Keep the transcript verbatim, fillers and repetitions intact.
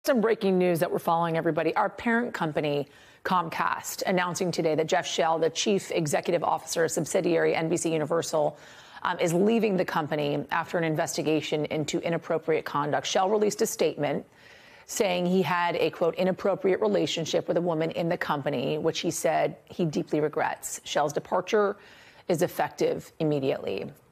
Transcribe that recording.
Some breaking news that we're following, everybody. Our parent company, Comcast, announcing today that Jeff Shell, the chief executive officer, subsidiary N B C Universal, um, is leaving the company after an investigation into inappropriate conduct. Shell released a statement saying he had a, quote, inappropriate relationship with a woman in the company, which he said he deeply regrets. Shell's departure is effective immediately.